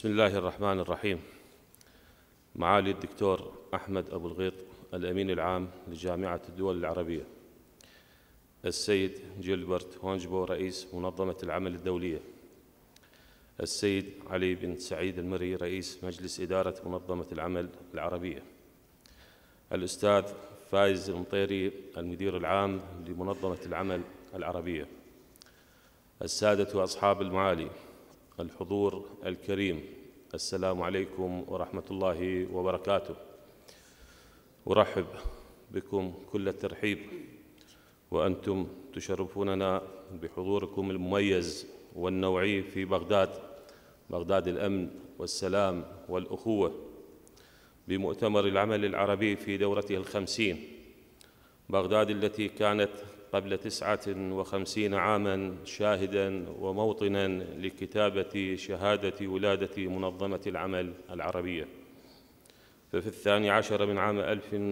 بسم الله الرحمن الرحيم. معالي الدكتور أحمد أبو الغيط الأمين العام لجامعة الدول العربية، السيد جيلبرت هونجبو رئيس منظمة العمل الدولية، السيد علي بن سعيد المري رئيس مجلس إدارة منظمة العمل العربية، الأستاذ فايز المطيري المدير العام لمنظمة العمل العربية، السادة وأصحاب المعالي، الحضور الكريم، السلام عليكم ورحمة الله وبركاته. أرحب بكم كل الترحيب وأنتم تشرفوننا بحضوركم المميز والنوعي في بغداد الأمن والسلام والأخوة، بمؤتمر العمل العربي في دورته 50. بغداد التي كانت قبل 59 عاماً شاهداً وموطناً لكتابة شهادة ولادة منظمة العمل العربية. ففي 12 من عام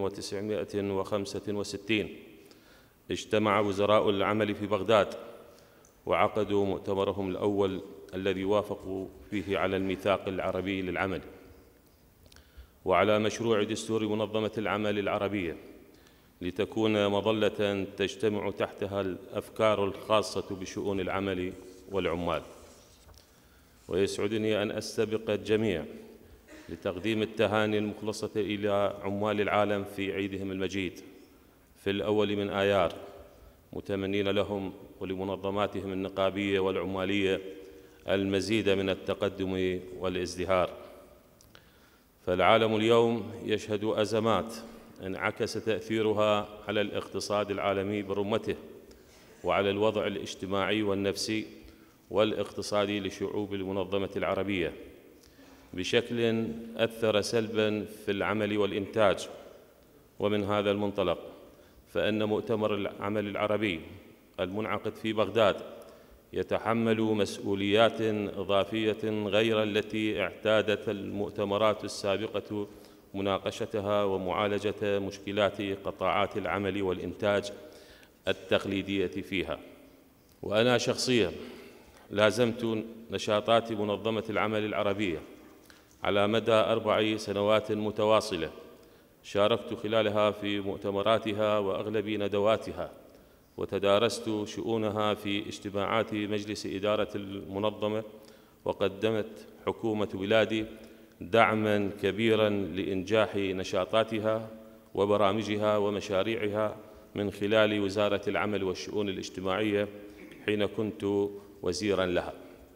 1965 اجتمع وزراء العمل في بغداد وعقدوا مؤتمرهم الأول الذي وافقوا فيه على الميثاق العربي للعمل وعلى مشروع دستور منظمة العمل العربية، لتكون مظلة تجتمع تحتها الأفكار الخاصة بشؤون العمل والعمال. ويسعدني أن أستبق الجميع لتقديم التهاني المخلصة إلى عمال العالم في عيدهم المجيد في الأول من آيار، متمنين لهم ولمنظماتهم النقابية والعمالية المزيد من التقدم والازدهار. فالعالم اليوم يشهد أزمات انعكس تأثيرها على الاقتصاد العالمي برمته وعلى الوضع الاجتماعي والنفسي والاقتصادي لشعوب المنظمة العربية بشكل أثر سلباً في العمل والإنتاج. ومن هذا المنطلق فإن مؤتمر العمل العربي المنعقد في بغداد يتحمل مسؤوليات إضافية غير التي اعتادت المؤتمرات السابقة مناقشتها ومعالجة مشكلات قطاعات العمل والإنتاج التقليدية فيها. وأنا شخصياً لازمت نشاطات منظمة العمل العربية على مدى 4 سنوات متواصلة، شاركت خلالها في مؤتمراتها وأغلب ندواتها، وتدارست شؤونها في اجتماعات مجلس إدارة المنظمة، وقدمت حكومة بلادي دعماً كبيراً لإنجاح نشاطاتها وبرامجها ومشاريعها من خلال وزارة العمل والشؤون الاجتماعية حين كنت وزيراً لها.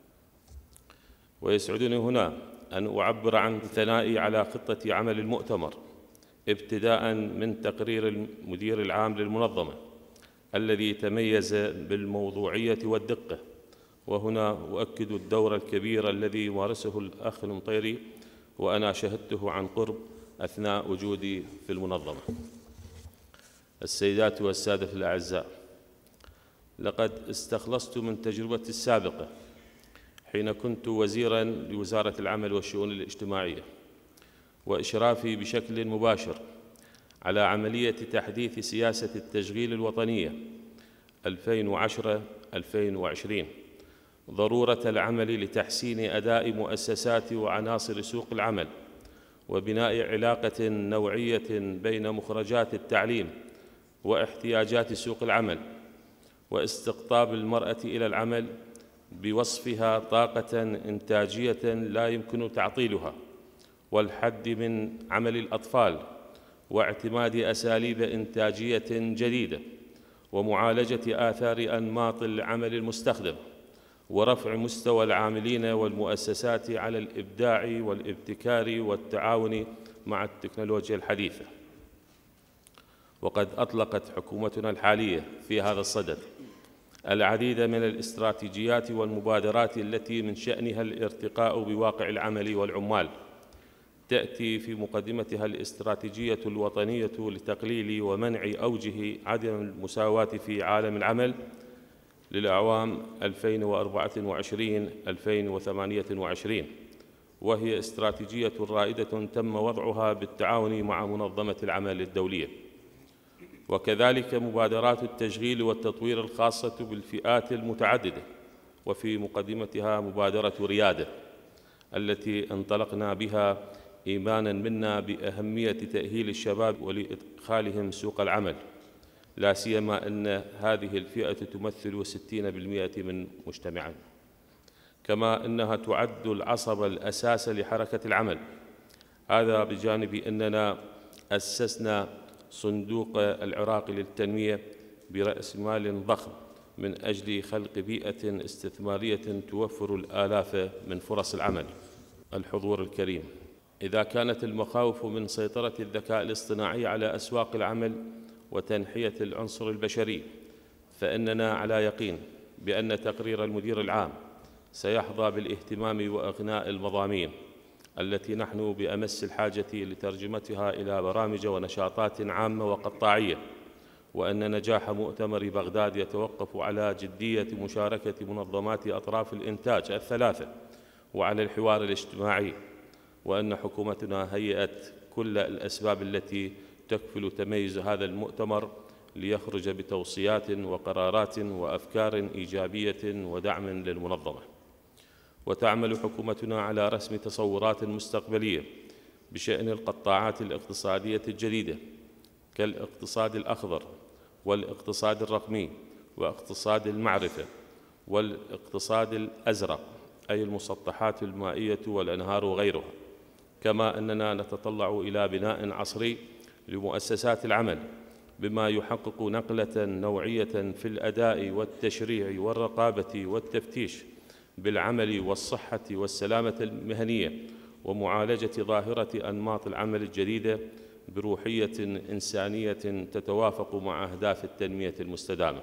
ويسعدني هنا أن أعبر عن ثنائي على خطة عمل المؤتمر، ابتداءً من تقرير المدير العام للمنظمة الذي تميز بالموضوعية والدقة. وهنا أؤكد الدور الكبير الذي مارسه الأخ المطيري وأنا شهدته عن قرب أثناء وجودي في المنظمة. السيدات والسادة الأعزاء، لقد استخلصت من تجربتي السابقة حين كنت وزيراً لوزارة العمل والشؤون الاجتماعية وإشرافي بشكل مباشر على عملية تحديث سياسة التشغيل الوطنية 2010-2020 ضرورة العمل لتحسين أداء مؤسسات وعناصر سوق العمل وبناء علاقة نوعية بين مخرجات التعليم واحتياجات سوق العمل، واستقطاب المرأة إلى العمل بوصفها طاقة إنتاجية لا يمكن تعطيلها، والحد من عمل الأطفال واعتماد أساليب إنتاجية جديدة، ومعالجة آثار أنماط العمل المستخدم، ورفع مستوى العاملين والمؤسسات على الإبداع والابتكار والتعاون مع التكنولوجيا الحديثة. وقد أطلقت حكومتنا الحالية في هذا الصدد العديد من الاستراتيجيات والمبادرات التي من شأنها الارتقاء بواقع العمل والعمال. تأتي في مقدمتها الاستراتيجية الوطنية لتقليل ومنع أوجه عدم المساواة في عالم العمل للأعوام 2024-2028، وهي استراتيجية رائدة تم وضعها بالتعاون مع منظمة العمل الدولية. وكذلك مبادرات التشغيل والتطوير الخاصة بالفئات المتعددة، وفي مقدمتها مبادرة ريادة التي انطلقنا بها إيماناً منا بأهمية تأهيل الشباب ولإدخالهم سوق العمل، لا سيما أن هذه الفئة تمثل 60% من مجتمعنا، كما أنها تعد العصب الأساس لحركة العمل. هذا بجانب أننا أسسنا صندوق العراقي للتنمية برأس مال ضخم من أجل خلق بيئة استثمارية توفر الآلاف من فرص العمل. الحضور الكريم، إذا كانت المخاوف من سيطرة الذكاء الاصطناعي على أسواق العمل وتنحية العنصر البشري، فإننا على يقين بأن تقرير المدير العام سيحظى بالاهتمام وإغناء المضامين التي نحن بأمس الحاجة لترجمتها إلى برامج ونشاطات عامة وقطاعية، وأن نجاح مؤتمر بغداد يتوقف على جدية مشاركة منظمات أطراف الإنتاج الثلاثة وعلى الحوار الاجتماعي، وأن حكومتنا هيأت كل الأسباب التي تكفل تميز هذا المؤتمر ليخرج بتوصيات وقرارات وأفكار إيجابية ودعم للمنظمة. وتعمل حكومتنا على رسم تصورات مستقبلية بشأن القطاعات الاقتصادية الجديدة كالاقتصاد الأخضر والاقتصاد الرقمي واقتصاد المعرفة والاقتصاد الأزرق، أي المسطحات المائية والأنهار وغيرها، كما أننا نتطلع إلى بناء عصري لمؤسسات العمل بما يحقق نقلة نوعية في الأداء والتشريع والرقابة والتفتيش بالعمل والصحة والسلامة المهنية، ومعالجة ظاهرة أنماط العمل الجديدة بروحية إنسانية تتوافق مع أهداف التنمية المستدامة.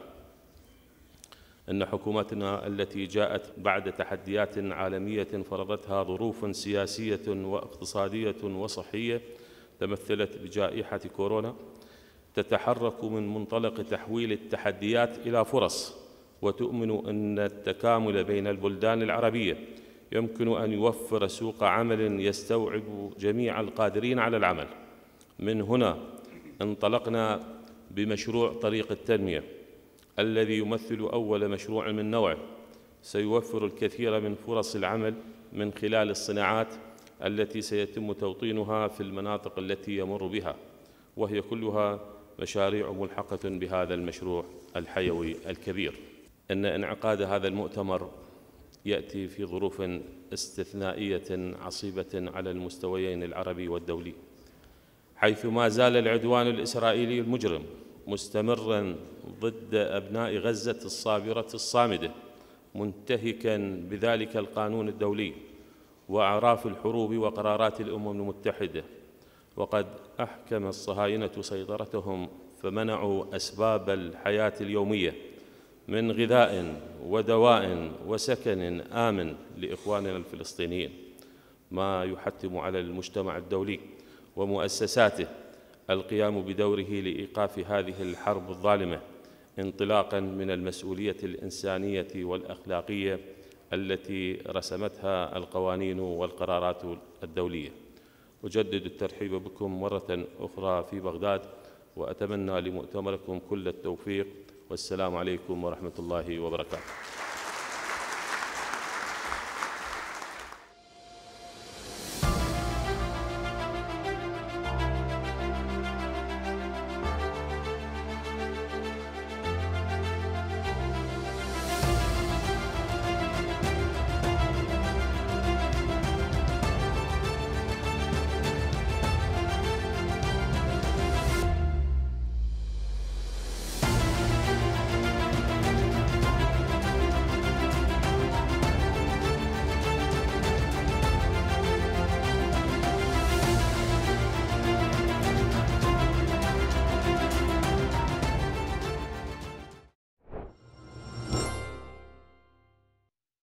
إن حكومتنا التي جاءت بعد تحديات عالمية فرضتها ظروف سياسية واقتصادية وصحية تمثلت بجائحة كورونا تتحرك من منطلق تحويل التحديات إلى فرص، وتؤمن أن التكامل بين البلدان العربية يمكن أن يوفر سوق عمل يستوعب جميع القادرين على العمل. من هنا انطلقنا بمشروع طريق التنمية الذي يمثل أول مشروع من نوعه سيوفر الكثير من فرص العمل من خلال الصناعات التي سيتم توطينها في المناطق التي يمر بها، وهي كلها مشاريع ملحقة بهذا المشروع الحيوي الكبير. إن انعقاد هذا المؤتمر يأتي في ظروف استثنائية عصيبة على المستويين العربي والدولي، حيث ما زال العدوان الإسرائيلي المجرم مستمراً ضد أبناء غزة الصابرة الصامدة، منتهكاً بذلك القانون الدولي وأعراف الحروب وقرارات الأمم المتحدة. وقد أحكم الصهاينة سيطرتهم فمنعوا أسباب الحياة اليومية من غذاء ودواء وسكن آمن لإخواننا الفلسطينيين، ما يحتم على المجتمع الدولي ومؤسساته القيام بدوره لإيقاف هذه الحرب الظالمة، انطلاقاً من المسؤولية الإنسانية والأخلاقية التي رسمتها القوانين والقرارات الدولية. أجدد الترحيب بكم مرة أخرى في بغداد، وأتمنى لمؤتمركم كل التوفيق، والسلام عليكم ورحمة الله وبركاته.